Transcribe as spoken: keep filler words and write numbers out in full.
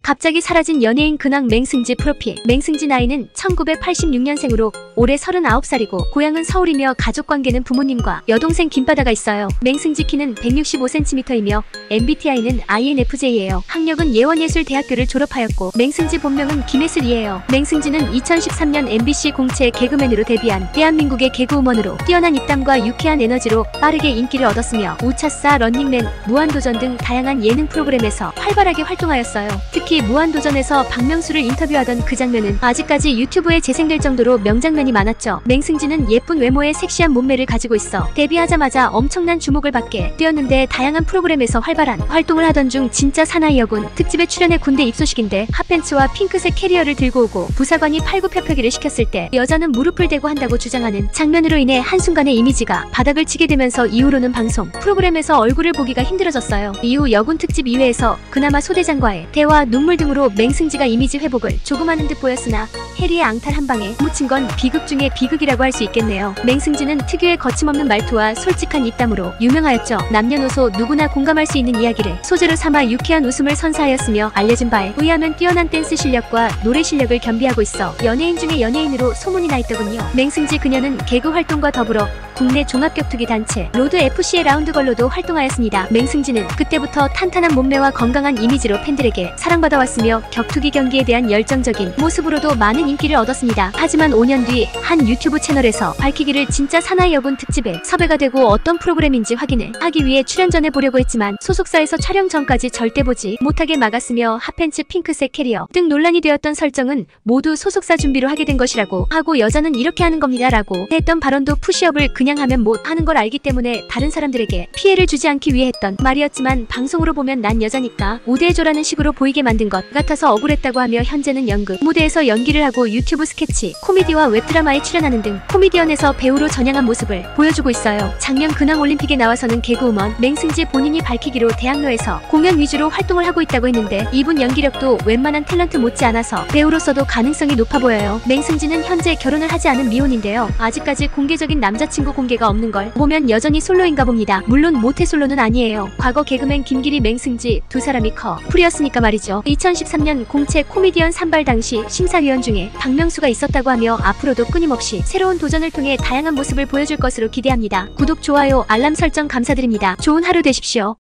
갑자기 사라진 연예인 근황. 맹승지 프로필. 맹승지 나이는 천구백팔십육 년생으로 올해 서른아홉 살이고 고향은 서울이며 가족관계는 부모님과 여동생 김바다가 있어요. 맹승지 키는 백육십오 센티미터이며 엠비티아이는 아이엔에프제이예요. 학력은 예원예술대학교를 졸업하였고 맹승지 본명은 김혜슬이에요. 맹승지는 이천십삼 년 엠비씨 공채 개그맨으로 데뷔한 대한민국의 개그우먼으로 뛰어난 입담과 유쾌한 에너지로 빠르게 인기를 얻었으며 우차싸, 런닝맨, 무한도전 등 다양한 예능 프로그램에서 활발하게 활동하였어요. 특히 무한도전에서 박명수를 인터뷰하던 그 장면은 아직까지 유튜브에 재생될 정도로 명장면이 많았죠. 맹승지는 예쁜 외모에 섹시한 몸매를 가지고 있어 데뷔하자마자 엄청난 주목을 받게 되었는데 다양한 프로그램에서 활발한 활동을 하던 중 진짜 사나이여군 특집에 출연해 군대 입소식인데 핫팬츠와 핑크색 캐리어를 들고 오고 부사관이 팔굽혀펴기를 시켰을 때 여자는 무릎을 대고 한다고 주장하는 장면으로 인해 한순간에 이미지가 바닥을 치게 되면서 이후로는 방송 프로그램에서 얼굴을 보기가 힘들어졌어요. 이후 여군 특집 이외에서 그나마 소대장과의 대화, 눈물 등으로 맹승지가 이미지 회복을 조금 하는 듯 보였으나 해리의 앙탈 한 방에 묻힌 건 비극 중의 비극이라고 할 수 있겠네요. 맹승지는 특유의 거침없는 말투와 솔직한 입담으로 유명하였죠. 남녀노소 누구나 공감할 수 있는 이야기를 소재로 삼아 유쾌한 웃음을 선사하였으며 알려진 바에 의하면 뛰어난 댄스 실력과 노래 실력을 겸비하고 있어 연예인 중에 연예인으로 소문이 나 있더군요. 맹승지 그녀는 개그 활동과 더불어 국내 종합격투기 단체 로드 에프씨의 라운드걸로도 활동하였습니다. 맹승지는 그때부터 탄탄한 몸매와 건강한 이미지로 팬들에게 사랑받아왔으며 격투기 경기에 대한 열정적인 모습으로도 많은 인기를 얻었습니다. 하지만 오 년 뒤 한 유튜브 채널에서 밝히기를 진짜 사나이 여군 특집에 섭외가 되고 어떤 프로그램인지 확인을 하기 위해 출연전에 보려고 했지만 소속사에서 촬영 전까지 절대 보지 못하게 막았으며 핫팬츠, 핑크색 캐리어 등 논란이 되었던 설정은 모두 소속사 준비로 하게 된 것이라고 하고 여자는 이렇게 하는 겁니다 라고 했던 발언도 푸시업을 그냥 하면 못 하는 걸 알기 때문에 다른 사람들에게 피해를 주지 않기 위해 했던 말이었지만 방송으로 보면 난 여자니까 우대해줘라는 식으로 보이게 만든 것 같아서 억울했다고 하며 현재는 연극 무대에서 연기를 하고 유튜브 스케치, 코미디와 웹드라마에 출연하는 등 코미디언에서 배우로 전향한 모습을 보여주고 있어요. 작년 근황올림픽에 나와서는 개그우먼 맹승지 본인이 밝히기로 대학로에서 공연 위주로 활동을 하고 있다고 했는데 이분 연기력도 웬만한 탤런트 못지않아서 배우로서도 가능성이 높아 보여요. 맹승지는 현재 결혼을 하지 않은 미혼인데요. 아직까지 공개적인 남자친구 공개가 없는 걸 보면 여전히 솔로인가 봅니다. 물론 모태솔로는 아니에요. 과거 개그맨 김기리, 맹승지 두 사람이 커플이었으니까 말이죠. 이천십삼 년 공채 코미디언 산발 당시 심사위원 중에 박명수가 있었다고 하며 앞으로도 끊임없이 새로운 도전을 통해 다양한 모습을 보여줄 것으로 기대합니다. 구독, 좋아요, 알람 설정 감사드립니다. 좋은 하루 되십시오.